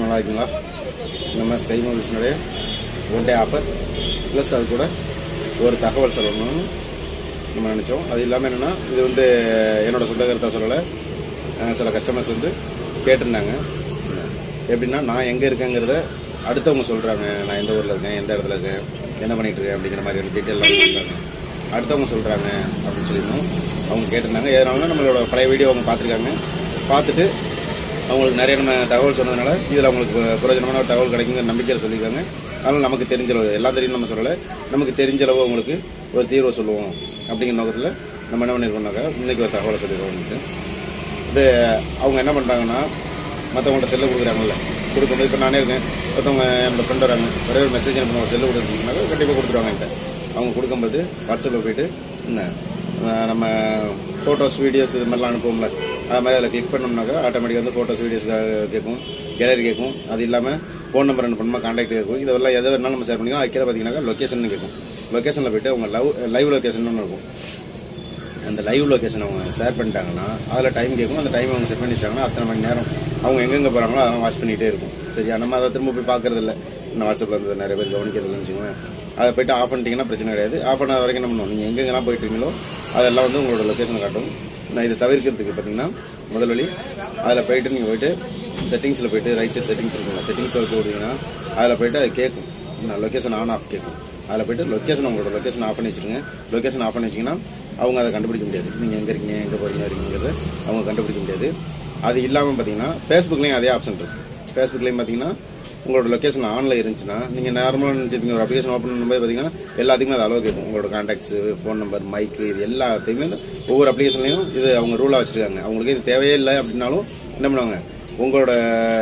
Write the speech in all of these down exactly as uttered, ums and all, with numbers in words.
நல்லா இருக்குங்களா? நம்ம ஸ்கை மொபைல்ஸ்னுடைய ஒன் டே ஆஃபர் ப்ளஸ் அது கூட ஒரு தகவல் சொல்லணும்னு நம்ம நினச்சோம். அது இல்லாமல் என்னென்னா, இது வந்து என்னோடய சொந்த கருத்தாக சொல்லலை, சில கஸ்டமர்ஸ் வந்து கேட்டிருந்தாங்க. எப்படின்னா, நான் எங்கே இருக்கேங்கிறத அடுத்தவங்க சொல்கிறாங்க. நான் எந்த ஊரில் இருக்கேன், எந்த இடத்துல இருக்கேன், என்ன பண்ணிகிட்ருக்கேன் அப்படிங்கிற மாதிரியான டீட்டெயிலாம் சொல்கிறாங்க. அடுத்தவங்க சொல்கிறாங்க அப்படின்னு சொல்லியிருந்தோம். அவங்க கேட்டிருந்தாங்க. எதனாலும் நம்மளோட பழைய வீடியோ அவங்க பார்த்துருக்காங்க. பார்த்துட்டு அவங்களுக்கு நிறைய நம்ம தகவல் சொன்னதுனால இதில் அவங்களுக்கு பிரயோஜனமான ஒரு தகவல் கிடைக்குங்கிற நம்பிக்கையில் சொல்லியிருக்காங்க. அதனால் நமக்கு தெரிஞ்சளவு, எல்லாம் தெரியும் நம்ம சொல்லலை, நமக்கு தெரிஞ்சளவு அவங்களுக்கு ஒரு தீர்வை சொல்லுவோம் அப்படிங்கிற நோக்கத்தில் நம்ம என்ன பண்ணியிருக்கோம்னாக்கா, இன்றைக்கி ஒரு தகவலை சொல்லிடுவோம். இது அவங்க என்ன பண்ணுறாங்கன்னா, மற்றவங்கள்ட்ட செல்லு கொடுக்குறாங்கல்ல, கொடுக்கும்போது இப்போ நானே இருக்கேன், மற்றவங்க என்னோடய ஃப்ரெண்ட் வராங்க, ஒரே ஒரு மெசேஜ் அனுப்பணும், ஒரு செல்லு கொடுக்குறீங்கனாக்கா கண்டிப்பாக கொடுத்துருவாங்க. என்கிட்ட அவங்க கொடுக்கும்போது வாட்ஸ்அப்பில் போய்ட்டு என்ன நம்ம ஃபோட்டோஸ் வீடியோஸ் இது மாதிரிலாம் அனுப்புவோம்ல, அது மாதிரி அதில் கிளிக் பண்ணோம்னாக்கா ஆட்டோமேட்டிக்காக வந்து ஃபோட்டோஸ் வீடியோஸ் கேட்கும், கேலரி கேட்கும். அது இல்லாமல் ஃபோன் நம்பர் அனுப்பணுமா, கான்டாக்ட் கேட்கும். இதெல்லாம் எதை வேணாலும் நம்ம ஷேர் பண்ணிக்கலாம். அதுக்கே பார்த்தீங்கன்னாக்கா லொக்கேஷன் கேட்கும். லொக்கேஷனில் போய்ட்டு அவங்க லவ் லைவ் லொக்கேஷன் ஒன்று இருக்கும். அந்த லைவ் லொக்கேஷன் அவங்க ஷேர் பண்ணிட்டாங்கன்னா அதில் டைம் கேட்கும். அந்த டைம் அவங்க செட் பண்ணி வச்சிட்டாங்கன்னா அத்தனை மணி நேரம் அவங்க எங்கெங்கே போகிறாங்களோ அதெல்லாம் வாட்ச் பண்ணிகிட்டே இருக்கும். சரியா? நம்ம அதை திரும்ப போய் பார்க்குறதில்ல, இன்னும் வாட்ஸ்அப்பில் இருந்தது நிறைய பேர் கவனிக்கிறதுன்னு வச்சுக்கோங்க. அதை போய்ட்டு ஆஃப் பண்ணிட்டீங்கன்னா பிரச்சனை கிடையாது. ஆஃப் பண்ணாத வரைக்கும் என்ன பண்ணுவோம், நீங்கள் எங்கெங்கெல்லாம் போயிட்டுருக்கீங்களோ அதெல்லாம் வந்து உங்களோட லொக்கேஷனை காட்டும். நான் இதை தவிர்க்கிறதுக்கு பார்த்தீங்கன்னா முதல் வழி, அதில் போய்ட்டு நீங்கள் போய்ட்டு செட்டிங்ஸில் போய்ட்டு ரைட் சைட் செட்டிங்ஸ் இருக்குங்க, செட்டிங்ஸ் வைக்க விட்டிங்கன்னா அதில் போய்ட்டு அது கேட்கும், நான் லொக்கேஷன் ஆன் ஆஃப் கேட்கும். அதில் போய்ட்டு லொக்கேஷன் உங்களோட லொக்கேஷன் ஆஃப் பண்ணி வச்சுருங்க. லொக்கேஷன் ஆஃப் பண்ணி வச்சிங்கன்னா அவங்க அதை கண்டுபிடிக்க முடியாது. நீங்கள் எங்கே இருக்கீங்க, எங்கே போகிறீங்க இருக்கீங்கிறத அவங்க கண்டுபிடிக்க முடியாது. அது இல்லாமல் பார்த்தீங்கன்னா ஃபேஸ்புக்லேயும் அதே ஆப்ஷன் இருக்குது. ஃபேஸ்புக்லேயும் பார்த்தீங்கன்னா உங்களோட லொக்கேஷன் ஆனில் இருந்துச்சுன்னா, நீங்கள் நார்மலாக நினச்சிருப்பீங்க ஒரு அப்ளிகேஷன் ஓப்பன் பண்ணும்போது பார்த்தீங்கன்னா எல்லாத்துக்குமே அது அளவு கேட்கும். உங்களோட கான்டாக்ட்ஸு, ஃபோன் நம்பர், மைக்கு, இது எல்லாத்தையுமே ஒவ்வொரு அப்ளிகேஷன்லையும் இது அவங்க ரூலாக வச்சுருக்காங்க. அவங்களுக்கு இது தேவையே இல்லை அப்படின்னாலும் என்ன பண்ணுவாங்க, உங்களோட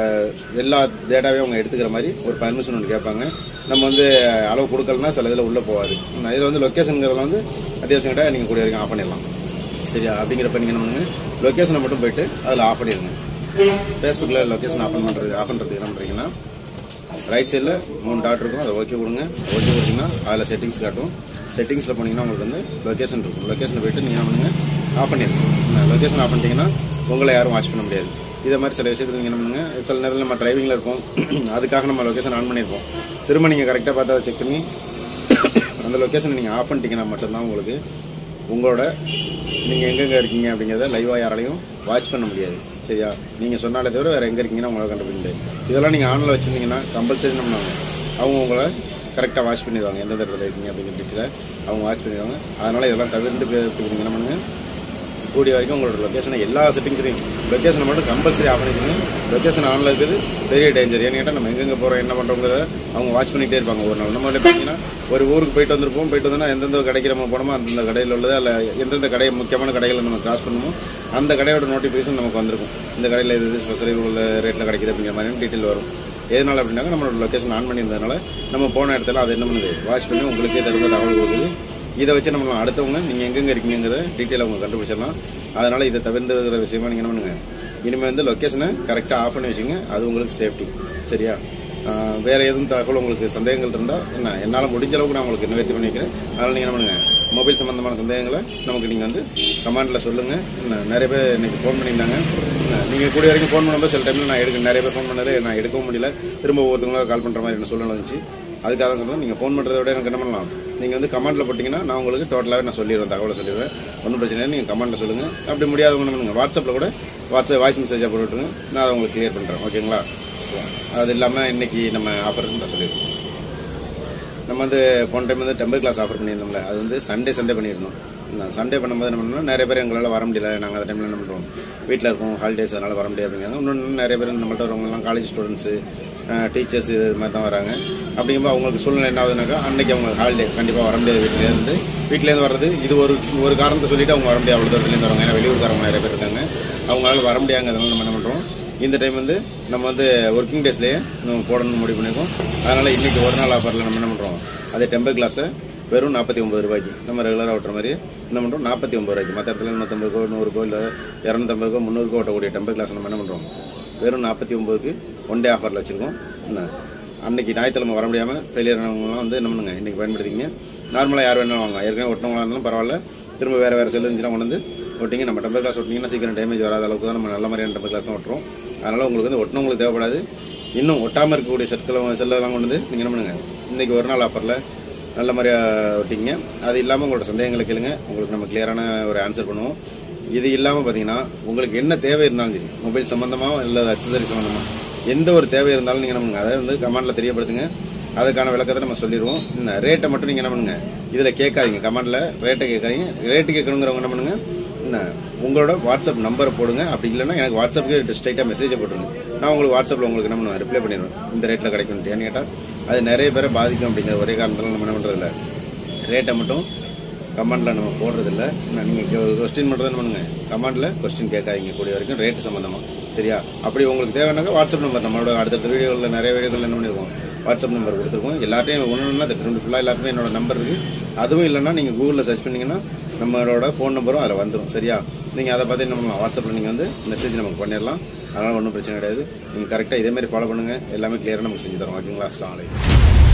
எல்லா டேட்டாவையும் அவங்க எடுத்துக்கிற மாதிரி ஒரு பர்மிஷன் ஒன்று கேட்பாங்க. நம்ம வந்து அளவு கொடுக்கலன்னா சில இதில் உள்ளே போகாது. இதில் வந்து லொக்கேஷனுங்கிறதுல வந்து அத்தியாவசியம் கிட்ட நீங்கள் கூடிய வரைக்கும் ஆஃப் பண்ணிடலாம். சரியா? அப்படிங்கிறப்ப நீங்கள் என்ன பண்ணுங்க, லொக்கேஷனை மட்டும் போய்ட்டு அதில் ஆஃப் பண்ணிடுங்க. ஃபேஸ்புக்கில் லொக்கேஷன் ஆஃப் பண்ணுறது ஆஃப் பண்ணுறதுக்கு என்ன பண்ணுறீங்கன்னா, ரைட் சைடில் மூணு டாட் இருக்கும், அதை ஓகே கொடுங்க. ஓகே கொடுத்தீங்கன்னா அதில் செட்டிங்ஸ் காட்டும். செட்டிங்ஸில் போனீங்கன்னா உங்களுக்கு வந்து லொக்கேஷன் இருக்கும். லொக்கேஷனை போய்ட்டு நீங்கள் என்ன பண்ணுங்கள், ஆஃப் பண்ணிடுங்க. லொக்கேஷன் ஆஃப் பண்ணிட்டீங்கன்னா உங்களை யாரும் வாட்ச் பண்ண முடியாது. இதே மாதிரி சில விஷயத்துக்கு நீங்கள் என்ன பண்ணுங்கள், சில நேரத்தில் நம்ம டிரைவிங்கில் இருப்போம், அதுக்காக நம்ம லொக்கேஷன் ஆன் பண்ணியிருப்போம். திரும்ப நீங்கள் கரெக்டாக பார்த்து அதை செக் பண்ணி அந்த லொக்கேஷனை நீங்கள் ஆஃப் பண்ணிட்டீங்கன்னா மட்டும்தான் உங்களுக்கு உங்களோட நீங்கள் எங்கெங்கே இருக்கீங்க அப்படிங்கிறத லைவாக யாராலையும் வாட்ச் பண்ண முடியாது. சரியா? நீங்கள் சொன்னாலே தவிர வேறு எங்கே இருக்கீங்கன்னா உங்களால் கண்டுபிடிக்க முடியாது. இதெல்லாம் நீங்கள் ஆனில் வச்சுருந்தீங்கன்னா கம்பல்சரி நம்ம அவங்க உங்களை கரெக்டாக வாட்ச் பண்ணிடுவாங்க, எந்த இடத்துல இருக்கீங்க அப்படிங்கிற டீட்டெயிலை அவங்க வாட்ச் பண்ணிடுவாங்க. அதனால் இதெல்லாம் தவிர்த்து நீங்கள் என்ன பண்ணுங்கள், கூடிய வரைக்கும் உங்களோட லொக்கேஷனை எல்லா செட்டிங்ஸ்லையும் லொக்கேஷனை மட்டும் கம்பல்சரி ஆஃப் பண்ணிக்கோங்க. லொக்கேஷன் ஆனில் இருக்குது பெரிய டேஞ்சர். ஏன்னு கேட்டால் நம்ம எங்கெங்கே போகிறோம், என்ன பண்ணுறோங்கிறத அவங்க வாட்ச் பண்ணிகிட்டே இருப்பாங்க. ஒரு நாள் நம்ம பார்த்தீங்கன்னா ஒரு ஊருக்கு போயிட்டு வந்திருப்போம், போயிட்டு வந்தோன்னா எந்தெந்த கடைக்கு நம்ம போனோமோ அந்தந்த கடையில் உள்ளது, அல்ல எந்தெந்த கடை முக்கியமான கடைகளை நம்ம கிராஸ் பண்ணுமோ அந்த கடையோட நோட்டிஃபிகேஷன் நமக்கு வந்திருக்கும். இந்த கடையில் இது இது ஸ்பெஷல் உள்ள ரேட்டில் கிடைக்குது அப்படிங்கிற மாதிரி டீட்டெயில் வரும். எதனால் அப்படின்னாக்க நம்மளோட லொக்கேஷன் ஆன் பண்ணியிருந்ததுனால நம்ம போன இடத்துல அதை என்ன பண்ணுது, வாட்ச் பண்ணி உங்களுக்கே தகுந்த தகவல் கொடுக்குது. இதை வச்சு நம்ம அடுத்தவங்க நீங்கள் எங்கெங்கே இருக்கீங்கிறத டீட்டெயில் அவங்க கண்டுபிடிச்சிடலாம். அதனால் இதை தவிர்த்துக்கிற விஷயமா நீங்கள் என்ன பண்ணுங்கள், இனிமேல் வந்து லொக்கேஷனை கரெக்டாக ஆஃப் பண்ணி வச்சுங்க. அது உங்களுக்கு சேஃப்டி. சரியா? வேறு எதுவும் தகவல் உங்களுக்கு சந்தேகங்கள் இருந்தால் என்ன என்னால் முடிஞ்ச அளவுக்கு நான் உங்களுக்கு நிவர்த்தி பண்ணிக்கிறேன். அதனால் நீங்கள் என்ன பண்ணுங்கள், மொபைல் சம்மந்தமான சந்தேகங்களை நமக்கு நீங்கள் வந்து கமெண்டில் சொல்லுங்கள். என்ன நிறைய பேர் இன்றைக்கி ஃபோன் பண்ணியிருந்தாங்க. நீங்கள் கூடிய வரைக்கும் ஃபோன் பண்ணும்போது சில டைமில் நான் எடுக்க நிறைய பேர் ஃபோன் பண்ணது நான் எடுக்கவும் முடியல, திரும்ப ஒவ்வொருத்தவங்களும் கால் பண்ணுற மாதிரி என்ன சூழ்நிலை இருந்துச்சு. அதுக்காக சொல்லுங்கள், நீங்கள் ஃபோன் பண்ணுறத விட எனக்கு என்ன பண்ணலாம், நீங்கள் வந்து கமெண்ட்டில் போட்டிங்கன்னா நான் உங்களுக்கு டோட்டலாகவே நான் சொல்லிடுவேன், தகவலை சொல்லிடுவேன். ஒன்றும் பிரச்சனை இல்லை, நீங்கள் கமெண்ட்டில் சொல்லுங்கள். அப்படி முடியாதவங்க என்ன பண்ணுங்கள், வாட்ஸ்அப்பில் கூட வாட்ஸ்அப் வாய்ஸ் மெசேஜாக போட்டுவிட்டுருங்க, நான் அதை உங்களுக்கு கிளியர் பண்ணுறேன். ஓகேங்களா? அது இல்லாமல் இன்றைக்கி நம்ம ஆஃபர் தான் சொல்லியிருக்கோம். நம்ம வந்து போன டைம் வந்து டெம்பர் கிளாஸ் ஆஃபர் பண்ணியிருந்தோம்ல, அது வந்து சண்டே சண்டே பண்ணியிருந்தோம். நான் சண்டே பண்ணும்போது என்ன பண்ணோம்னா, நிறைய பேர் எங்களால் வர முடியல, நாங்கள் அந்த டைமில் என்ன பண்ணுறோம், வீட்டில் இருக்கோம், ஹாலிடேஸ், அதனால் வர முடியாது அப்படிங்கிறாங்க. இன்னொன்று நிறைய பேர் நம்மள்ட்ட வரவங்கலாம் காலேஜ் ஸ்டூடெண்ட்ஸு, டீச்சர்ஸ் இது மாதிரி தான் வராங்க. அப்படிங்கும்போது அவங்களுக்கு சூழ்நிலை என்ன ஆகுதுனாக்கா, அன்றைக்கி அவங்க ஹாலிடே கண்டிப்பாக வர முடியாது. வீட்டிலேருந்து வீட்டிலேருந்து வர்றது இது ஒரு ஒரு காரணத்தை சொல்லிவிட்டு அவங்க வர முடியாது, அவ்வளோ தூரத்துலேருந்து வருவாங்க. ஏன்னா வெளியூர்காரங்க நிறைய பேர் இருக்காங்க, அவங்களால வர முடியாங்கிறதுனால நம்ம என்ன பண்ணுறோம், இந்த டைம் வந்து நம்ம வந்து ஒர்க்கிங் டேஸ்லேயே நம்ம போடணும்னு முடிவு பண்ணியிருக்கோம். அதனால் இன்றைக்கி ஒரு நாள் ஆஃபரில் நம்ம என்ன பண்ணுறோம், அதே டெம்பர் கிளாஸை வெறும் நாற்பத்தி ஒம்பது ரூபாய்க்கு நம்ம ரெகுலராக ஓட்டுற மாதிரி என்ன பண்ணுறோம், நாற்பத்தி ஒம்பது ரூபாய்க்கு. மற்ற இடத்துல நூற்றம்பது கோ நூறு கோ இல்லை இரநூத்தம்பது கோ முந்நூறு கோ ஓட்டக்கூடிய டெம்பர் கிளாஸ் நம்ம என்ன பண்ணுறோம், வெறும் நாற்பத்தி ஒம்பதுக்கு ஒன் டே ஆஃபரில் வச்சுருக்கோம். என்ன அன்றைக்கி ஞாயிற்றுக்கிழமை வர முடியாமல் ஃபெயிலியர் ஆனவங்களாம் வந்து என்ன பண்ணுங்க, இன்றைக்கி பயன்படுத்திங்க. நார்மலாக யார் வேணாலும் வாங்க, ஏற்கனவே ஒட்டினவங்களாக இருந்தாலும் பரவாயில்ல, திரும்ப வேறு வேறு செல்லு இருந்துச்சுன்னா கொண்டு வந்து ஒட்டிங்க. நம்ம டெம்பர் கிளாஸ் ஒட்டிங்கன்னா சீக்கிரம் டேமேஜ் வராத அளவுக்கு தான் நம்ம நல்ல மாதிரியான டெம்பர் கிளாஸ் தான் ஓட்டுறோம். அதனால் உங்களுக்கு வந்து ஒட்டினவங்களுக்கு தேவைப்படாது, இன்னும் ஒட்டாமல் இருக்கக்கூடிய செட்களை செல்லெல்லாம் கொண்டு வந்து நீங்கள் என்ன பண்ணுங்கள், இன்றைக்கி ஒரு நாள் ஆஃபரில் நல்ல மாதிரியாக ஒட்டிங்க. அது இல்லாமல் உங்களோட சந்தேகங்களை கேளுங்க, உங்களுக்கு நம்ம கிளியரான ஒரு ஆன்சர் பண்ணுவோம். இது இல்லாமல் பார்த்தீங்கன்னா உங்களுக்கு என்ன தேவை இருந்தாலும் சரி, மொபைல் சம்மந்தமாக இல்லை அக்சசரி சம்மந்தமாக எந்த ஒரு தேவை இருந்தாலும் நீங்கள் என்ன பண்ணுங்கள், அதை வந்து கமெண்டில் தெரியப்படுத்துங்க. அதுக்கான விளக்கத்தை நம்ம சொல்லிடுவோம். இந்த ரேட்டை மட்டும் நீங்கள் என்ன பண்ணுங்கள், இதில் கேட்காதீங்க, கமெண்டில் ரேட்டை கேட்காதீங்க. ரேட்டு கேட்கணுங்கிறவங்க என்ன பண்ணுங்கள், என்ன உங்களோட வாட்ஸ்அப் நம்பரை போடுங்க. அப்படி இல்லைன்னா எனக்கு வாட்ஸ்அப்புக்கு ஸ்ட்ரைட்டாக மெசேஜை போட்டுருங்க. நான் உங்களுக்கு வாட்ஸ்அப்பில் உங்களுக்கு என்ன பண்ணுவேன், ரிப்ளை பண்ணிடுவேன், இந்த ரேட்டில் கிடைக்கும்ட்டு. ஏன்னு கேட்டால் அது நிறைய பேரை பாதிக்கும் அப்படிங்கிற ஒரே காரணத்தில் நம்ம என்ன பண்ணுறதில்ல, ரேட்டை மட்டும் கமெண்டில் நம்ம போடுறதில்ல. நீங்கள் கொஸ்டின் மட்டும் என்ன பண்ணுங்கள், கமெண்டில் கொஸ்டின் கேட்காதீங்க கூடிய வரைக்கும் ரேட்டு சம்மந்தமாக. சரியா? அப்படி உங்களுக்கு தேவைன்னாக்கா வாட்ஸ்அப் நம்பர் நம்மளோட அடுத்தடுத்த வீடியோவில் நிறைய வீடியோவில் என்ன பண்ணியிருக்கோம், வாட்ஸ்அப் நம்பர் கொடுத்துருக்கோம். எல்லாத்தையும் ஒன்று ஒன்றா ரெண்டு ஃபுல்லாக எல்லாருமே என்னோட நம்பர் இருக்குது. அதுவும் இல்லைன்னா நீங்கள் கூகுளில் சர்ச் பண்ணிங்கன்னா நம்மளோட ஃபோன் நம்பரும் அதில் வந்துடும். சரியா? நீங்கள் அதை பார்த்து என்ன பண்ணலாம், வாட்ஸ்அப்பில் நீங்கள் வந்து மெசேஜ் நமக்கு பண்ணிடலாம். அதனால் ஒன்றும் பிரச்சனை கிடையாது. நீங்கள் கரெக்டாக இதேமாதிரி ஃபாலோ பண்ணுங்கள், எல்லாமே கிளியராக நமக்கு செஞ்சு தரோம். ஓகேங்களா? அஸ்ஸலாமு அலைக்கும்.